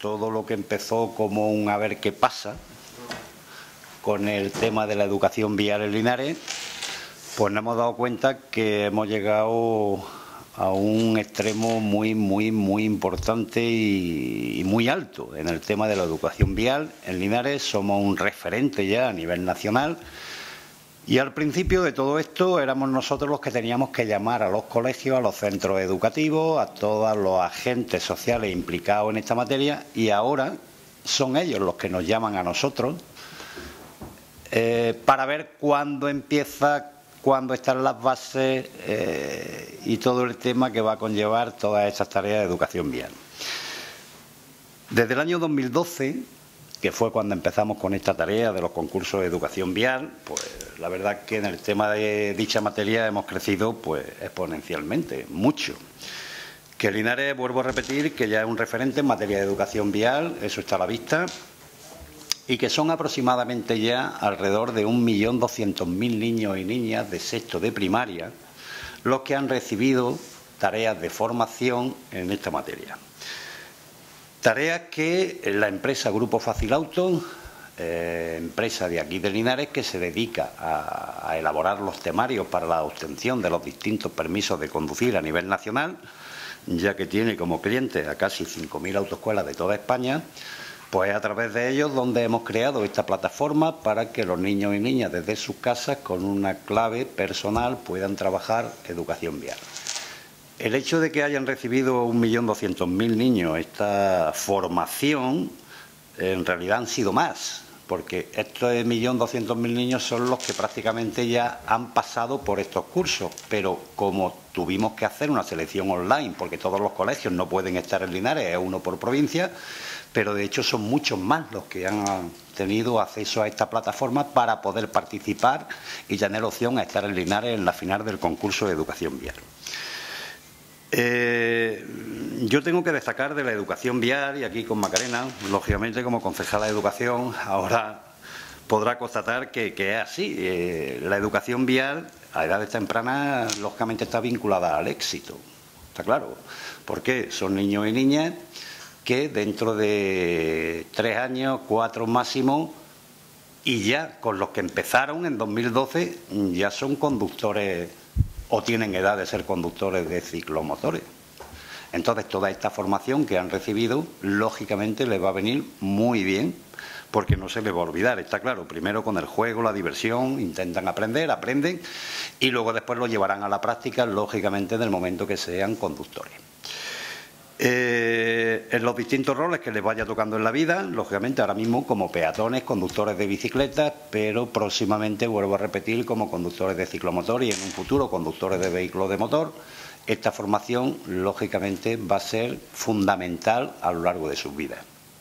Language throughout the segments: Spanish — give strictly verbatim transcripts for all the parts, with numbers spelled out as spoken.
todo lo que empezó como un a ver qué pasa con el tema de la educación vial en Linares, pues nos hemos dado cuenta que hemos llegado a un extremo muy, muy, muy importante y, y muy alto en el tema de la educación vial. En Linares somos un referente ya a nivel nacional. Y al principio de todo esto éramos nosotros los que teníamos que llamar a los colegios, a los centros educativos, a todos los agentes sociales implicados en esta materia, y ahora son ellos los que nos llaman a nosotros eh, para ver cuándo empieza, cuándo están las bases eh, y todo el tema que va a conllevar todas estas tareas de educación vial. Desde el año dos mil doce, que fue cuando empezamos con esta tarea de los concursos de educación vial, pues la verdad que en el tema de dicha materia hemos crecido pues exponencialmente, mucho. Que Linares, vuelvo a repetir, que ya es un referente en materia de educación vial, eso está a la vista, y que son aproximadamente ya alrededor de un millón doscientos mil niños y niñas de sexto de primaria los que han recibido tareas de formación en esta materia. Tareas que la empresa Grupo Fácil Auto, eh, empresa de aquí de Linares, que se dedica a, a elaborar los temarios para la obtención de los distintos permisos de conducir a nivel nacional, ya que tiene como cliente a casi cinco mil autoescuelas de toda España, pues a través de ellos donde hemos creado esta plataforma para que los niños y niñas desde sus casas con una clave personal puedan trabajar educación vial. El hecho de que hayan recibido un millón doscientos mil niños esta formación, en realidad han sido más, porque estos un millón doscientos mil niños son los que prácticamente ya han pasado por estos cursos, pero como tuvimos que hacer una selección online, porque todos los colegios no pueden estar en Linares, es uno por provincia, pero de hecho son muchos más los que han tenido acceso a esta plataforma para poder participar y tener opción a estar en Linares en la final del concurso de educación vial. Eh, yo tengo que destacar de la educación vial, y aquí con Macarena, lógicamente como concejala de educación, ahora podrá constatar que, que es así. Eh, la educación vial a edades tempranas, lógicamente, está vinculada al éxito, está claro. Porque son niños y niñas que dentro de tres años, cuatro máximo, y ya con los que empezaron en dos mil doce, ya son conductores o tienen edad de ser conductores de ciclomotores. Entonces, toda esta formación que han recibido, lógicamente, les va a venir muy bien, porque no se les va a olvidar, está claro. Primero con el juego, la diversión, intentan aprender, aprenden, y luego después lo llevarán a la práctica, lógicamente, en el momento que sean conductores. Eh, en los distintos roles que les vaya tocando en la vida, lógicamente ahora mismo como peatones, conductores de bicicletas, pero próximamente, vuelvo a repetir, como conductores de ciclomotor y en un futuro conductores de vehículos de motor. Esta formación, lógicamente, va a ser fundamental a lo largo de sus vidas.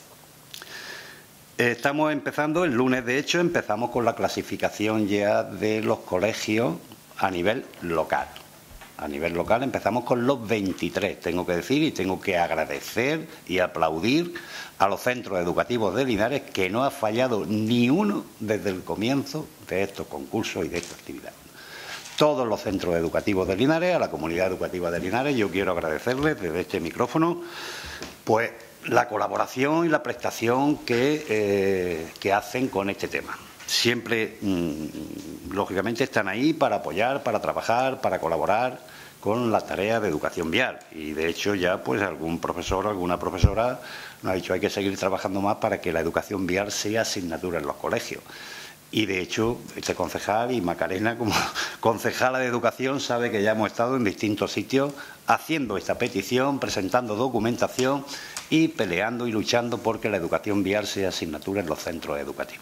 Estamos empezando, el lunes de hecho, empezamos con la clasificación ya de los colegios a nivel local. A nivel local empezamos con los veintitrés, tengo que decir, y tengo que agradecer y aplaudir a los centros educativos de Linares, que no ha fallado ni uno desde el comienzo de estos concursos y de esta actividad. Todos los centros educativos de Linares, a la comunidad educativa de Linares, yo quiero agradecerles desde este micrófono, pues la colaboración y la prestación que, eh, que hacen con este tema. Siempre, mmm, lógicamente, están ahí para apoyar, para trabajar, para colaborar con la tarea de educación vial. Y, de hecho, ya pues algún profesor o alguna profesora nos ha dicho hay que seguir trabajando más para que la educación vial sea asignatura en los colegios. Y, de hecho, este concejal y Macarena, como concejala de educación, sabe que ya hemos estado en distintos sitios haciendo esta petición, presentando documentación y peleando y luchando porque la educación vial sea asignatura en los centros educativos.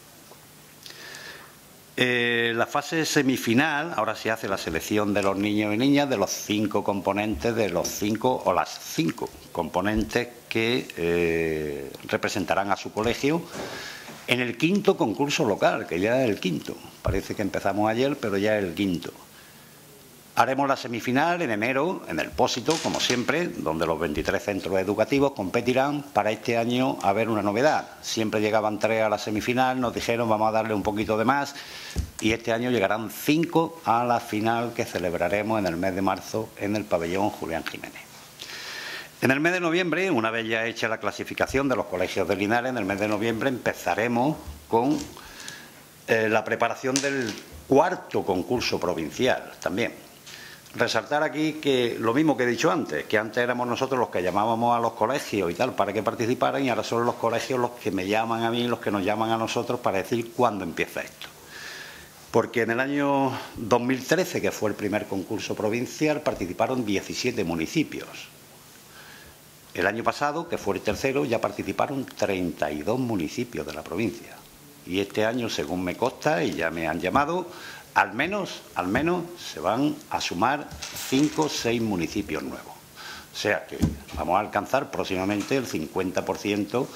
Eh, la fase semifinal, ahora se hace la selección de los niños y niñas, de los cinco componentes, de los cinco o las cinco componentes que eh, representarán a su colegio en el quinto concurso local, que ya es el quinto. Parece que empezamos ayer, pero ya es el quinto. Haremos la semifinal en enero, en el Pósito, como siempre, donde los veintitrés centros educativos competirán. Para este año haber una novedad. Siempre llegaban tres a la semifinal, nos dijeron vamos a darle un poquito de más, y este año llegarán cinco a la final que celebraremos en el mes de marzo en el pabellón Julián Jiménez. En el mes de noviembre, una vez ya hecha la clasificación de los colegios de Linares, en el mes de noviembre empezaremos con eh, la preparación del cuarto concurso provincial también. Resaltar aquí que lo mismo que he dicho antes, que antes éramos nosotros los que llamábamos a los colegios y tal para que participaran, y ahora son los colegios los que me llaman a mí, los que nos llaman a nosotros para decir cuándo empieza esto. Porque en el año dos mil trece, que fue el primer concurso provincial, participaron diecisiete municipios. El año pasado, que fue el tercero, ya participaron treinta y dos municipios de la provincia. Y este año, según me consta, y ya me han llamado, al menos, al menos se van a sumar cinco o seis municipios nuevos. O sea que vamos a alcanzar próximamente el cincuenta por ciento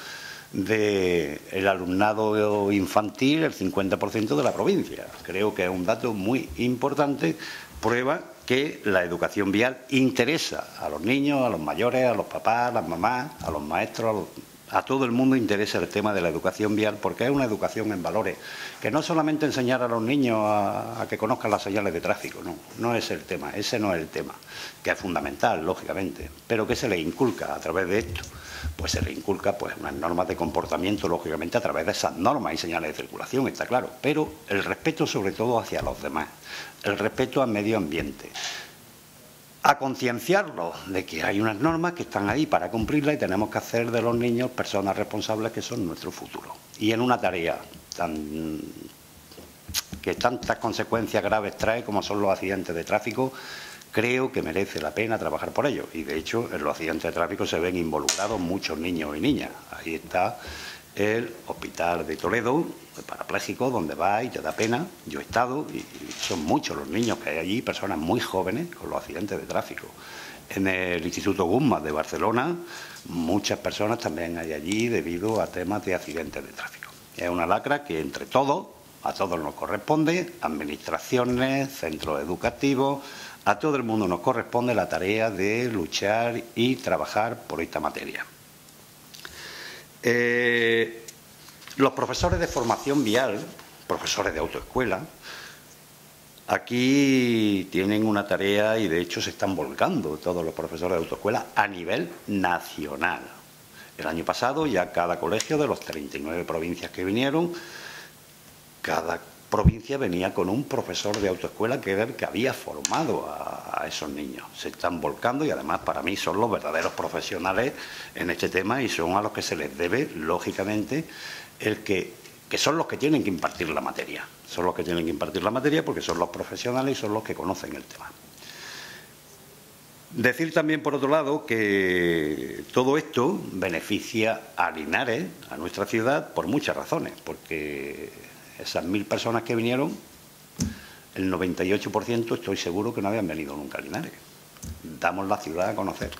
del alumnado infantil, el cincuenta por ciento de la provincia. Creo que es un dato muy importante, prueba que la educación vial interesa a los niños, a los mayores, a los papás, a las mamás, a los maestros, a los A todo el mundo interesa el tema de la educación vial, porque es una educación en valores, que no solamente enseñar a los niños a, a que conozcan las señales de tráfico, no, no es el tema, ese no es el tema, que es fundamental, lógicamente, pero que se les inculca a través de esto, pues se les inculca pues unas normas de comportamiento, lógicamente, a través de esas normas y señales de circulación, está claro, pero el respeto sobre todo hacia los demás, el respeto al medio ambiente, a concienciarlos de que hay unas normas que están ahí para cumplirlas y tenemos que hacer de los niños personas responsables que son nuestro futuro. Y en una tarea tan, que tantas consecuencias graves trae como son los accidentes de tráfico, creo que merece la pena trabajar por ello. Y de hecho en los accidentes de tráfico se ven involucrados muchos niños y niñas. Ahí está el Hospital de Toledo, el parapléjico, donde va y te da pena. Yo he estado y son muchos los niños que hay allí, personas muy jóvenes con los accidentes de tráfico. En el Instituto Guzmán de Barcelona, muchas personas también hay allí debido a temas de accidentes de tráfico. Es una lacra que entre todos, a todos nos corresponde, administraciones, centros educativos, a todo el mundo nos corresponde la tarea de luchar y trabajar por esta materia. Eh, los profesores de formación vial, profesores de autoescuela, aquí tienen una tarea y de hecho se están volcando todos los profesores de autoescuela a nivel nacional. El año pasado ya cada colegio de los treinta y nueve provincias que vinieron, cada provincia venía con un profesor de autoescuela que era el que había formado a, a esos niños. Se están volcando y además para mí son los verdaderos profesionales en este tema y son a los que se les debe, lógicamente, el que, que son los que tienen que impartir la materia. Son los que tienen que impartir la materia porque son los profesionales y son los que conocen el tema. Decir también, por otro lado, que todo esto beneficia a Linares, a nuestra ciudad, por muchas razones, porque esas mil personas que vinieron, el noventa y ocho por ciento estoy seguro que no habían venido nunca a Linares. Damos la ciudad a conocer.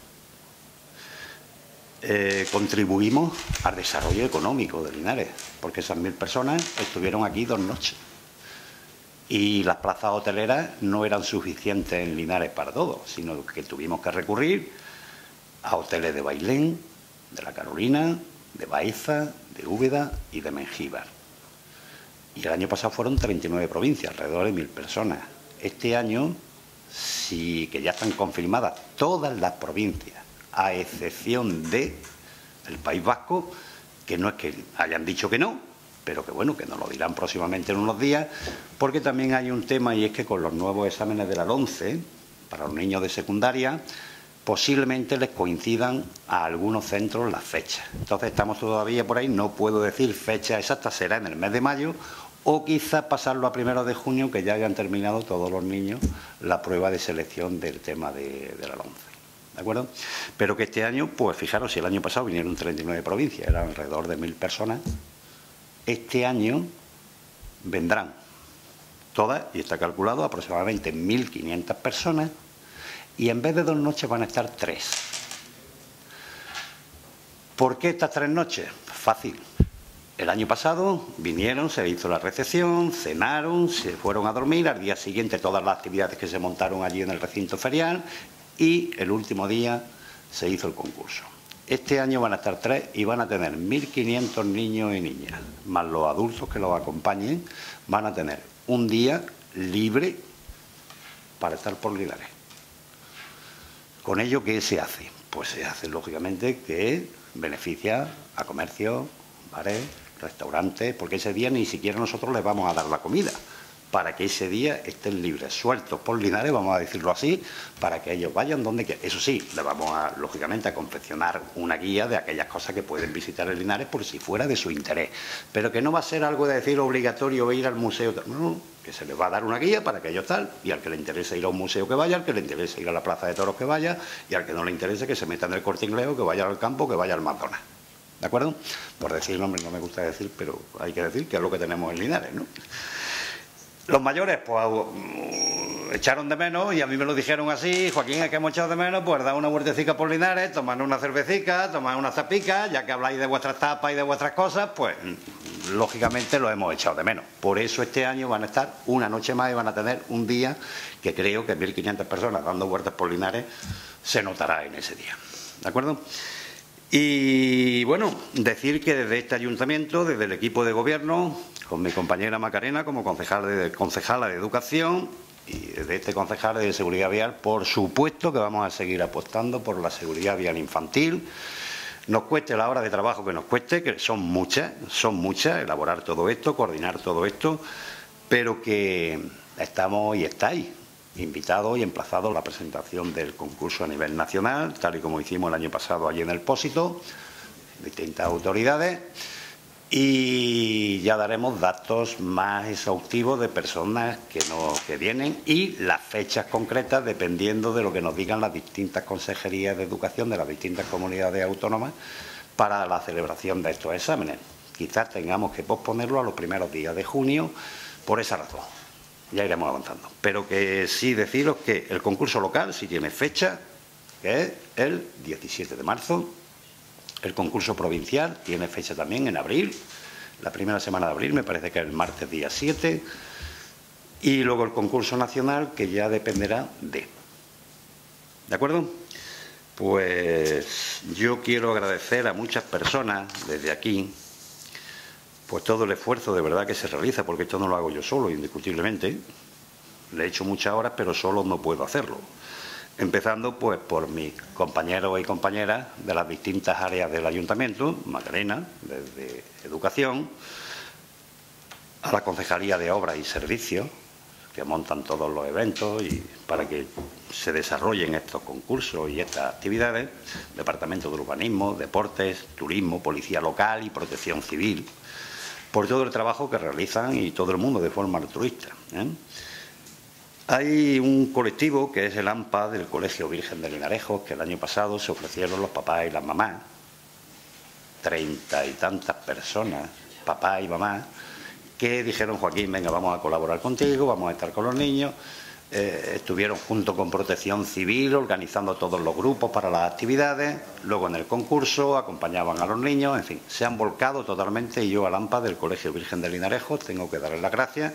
Eh, contribuimos al desarrollo económico de Linares, porque esas mil personas estuvieron aquí dos noches. Y las plazas hoteleras no eran suficientes en Linares para todo, sino que tuvimos que recurrir a hoteles de Bailén, de La Carolina, de Baeza, de Úbeda y de Mengíbar. Y el año pasado fueron treinta y nueve provincias, alrededor de mil personas. Este año, sí que ya están confirmadas todas las provincias, a excepción de el País Vasco, que no es que hayan dicho que no, pero que bueno, que nos lo dirán próximamente en unos días, porque también hay un tema y es que con los nuevos exámenes de la LOMCE, para los niños de secundaria, posiblemente les coincidan a algunos centros las fechas. Entonces estamos todavía por ahí, no puedo decir fecha exacta, será en el mes de mayo o quizás pasarlo a primeros de junio, que ya hayan terminado todos los niños la prueba de selección del tema de, de la LOMCE. ¿De acuerdo? Pero que este año, pues fijaros, si el año pasado vinieron treinta y nueve provincias, eran alrededor de mil personas, este año vendrán todas, y está calculado, aproximadamente mil quinientas personas, y en vez de dos noches van a estar tres. ¿Por qué estas tres noches? Fácil. El año pasado vinieron, se hizo la recepción, cenaron, se fueron a dormir, al día siguiente todas las actividades que se montaron allí en el recinto ferial y el último día se hizo el concurso. Este año van a estar tres y van a tener mil quinientos niños y niñas, más los adultos que los acompañen, van a tener un día libre para estar por Linares. ¿Con ello qué se hace? pues se hace lógicamente que beneficia a comercios, bares, restaurantes, porque ese día ni siquiera nosotros les vamos a dar la comida, para que ese día estén libres, sueltos por Linares, vamos a decirlo así, para que ellos vayan donde quieran. Eso sí, les vamos a, lógicamente, a confeccionar una guía de aquellas cosas que pueden visitar el Linares por si fuera de su interés, pero que no va a ser algo de decir obligatorio ir al museo, no, que se les va a dar una guía para que ellos tal, y al que le interese ir a un museo que vaya, al que le interese ir a la Plaza de Toros que vaya, y al que no le interese que se meta en el Corte Inglés, que vaya al campo, que vaya al McDonald's. ¿De acuerdo? Por decir, nombre no me gusta decir, pero hay que decir que es lo que tenemos en Linares, ¿no? Los mayores, pues, echaron de menos, y a mí me lo dijeron así: Joaquín, es que hemos echado de menos, pues dar una vueltecita por Linares, tomar una cervecita, tomar una zapica, ya que habláis de vuestras tapas y de vuestras cosas, pues, lógicamente lo hemos echado de menos. Por eso este año van a estar una noche más y van a tener un día que creo que mil quinientas personas dando vueltas por Linares se notará en ese día. ¿De acuerdo? Y bueno, decir que desde este ayuntamiento, desde el equipo de gobierno, con mi compañera Macarena como concejal de, concejala de Educación, y desde este concejal de Seguridad Vial, por supuesto que vamos a seguir apostando por la seguridad vial infantil. Nos cueste la hora de trabajo que nos cueste, que son muchas, son muchas, elaborar todo esto, coordinar todo esto, pero que estamos y estáis invitados y emplazados a la presentación del concurso a nivel nacional, tal y como hicimos el año pasado allí en el Pósito, distintas autoridades, y ya daremos datos más exhaustivos de personas que, nos, que vienen y las fechas concretas dependiendo de lo que nos digan las distintas consejerías de educación de las distintas comunidades autónomas para la celebración de estos exámenes. Quizás tengamos que posponerlo a los primeros días de junio por esa razón. Ya iremos avanzando. Pero que sí deciros que el concurso local sí tiene fecha, que es el diecisiete de marzo. El concurso provincial tiene fecha también en abril, la primera semana de abril, me parece que es el martes día siete. Y luego el concurso nacional, que ya dependerá de. ¿De acuerdo? Pues yo quiero agradecer a muchas personas desde aquí pues todo el esfuerzo de verdad que se realiza, porque esto no lo hago yo solo, indiscutiblemente. Le he hecho muchas horas, pero solo no puedo hacerlo. Empezando pues por mis compañeros y compañeras de las distintas áreas del ayuntamiento, Macarena, desde Educación, a la Concejalía de Obras y Servicios, que montan todos los eventos y para que se desarrollen estos concursos y estas actividades, Departamento de Urbanismo, Deportes, Turismo, Policía Local y Protección Civil, por todo el trabajo que realizan y todo el mundo de forma altruista, ¿eh? Hay un colectivo que es el AMPA del Colegio Virgen de Linarejos, que el año pasado se ofrecieron los papás y las mamás, treinta y tantas personas, papás y mamás, que dijeron: Joaquín, venga, vamos a colaborar contigo, vamos a estar con los niños. Eh, estuvieron junto con Protección Civil organizando todos los grupos para las actividades, luego en el concurso acompañaban a los niños, en fin, se han volcado totalmente, y yo al AMPA del Colegio Virgen de Linarejos tengo que darles las gracias,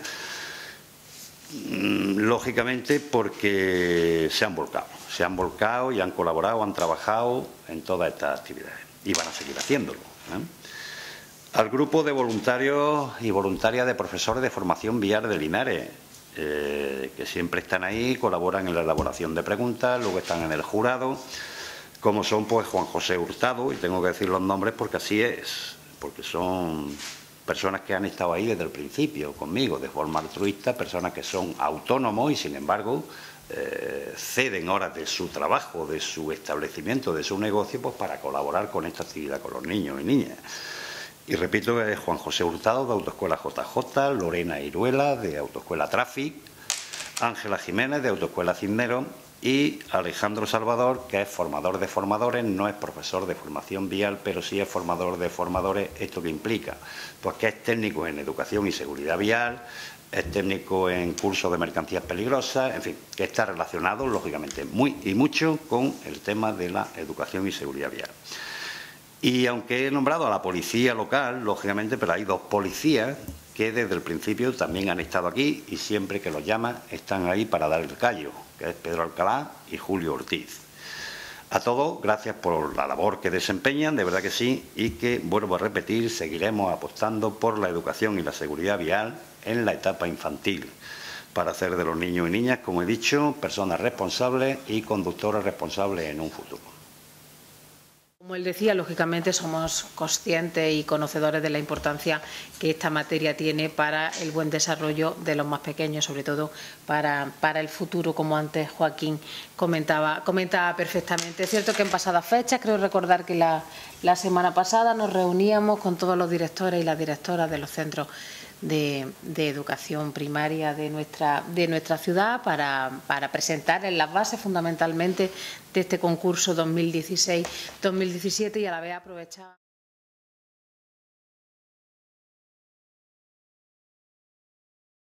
lógicamente porque se han volcado, se han volcado y han colaborado, han trabajado en todas estas actividades y van a seguir haciéndolo, ¿eh? Al grupo de voluntarios y voluntarias de profesores de formación vial de Linares, eh, que siempre están ahí, colaboran en la elaboración de preguntas, luego están en el jurado, como son pues Juan José Hurtado, y tengo que decir los nombres porque así es, porque son personas que han estado ahí desde el principio conmigo, de forma altruista, personas que son autónomos y sin embargo eh, ceden horas de su trabajo, de su establecimiento, de su negocio, pues para colaborar con esta actividad con los niños y niñas. Y repito, es Juan José Hurtado de Autoescuela J J, Lorena Iruela de Autoescuela Traffic, Ángela Jiménez de Autoescuela Cisneros y Alejandro Salvador, que es formador de formadores, no es profesor de formación vial, pero sí es formador de formadores. ¿Esto qué implica? Pues que es técnico en educación y seguridad vial, es técnico en cursos de mercancías peligrosas, en fin, que está relacionado, lógicamente, muy y mucho con el tema de la educación y seguridad vial. Y aunque he nombrado a la policía local, lógicamente, pero hay dos policías que desde el principio también han estado aquí y siempre que los llama están ahí para dar el callo, que es Pedro Alcalá y Julio Ortiz. A todos, gracias por la labor que desempeñan, de verdad que sí, y que, vuelvo a repetir, seguiremos apostando por la educación y la seguridad vial en la etapa infantil, para hacer de los niños y niñas, como he dicho, personas responsables y conductores responsables en un futuro. Como él decía, lógicamente somos conscientes y conocedores de la importancia que esta materia tiene para el buen desarrollo de los más pequeños, sobre todo para, para el futuro, como antes Joaquín comentaba, comentaba perfectamente. Es cierto que en pasadas fechas, creo recordar que la, la semana pasada nos reuníamos con todos los directores y las directoras de los centros de, de educación primaria de nuestra, de nuestra ciudad para, para presentarles las bases fundamentalmente de este concurso dos mil dieciséis dos mil diecisiete y a la vez aprovechar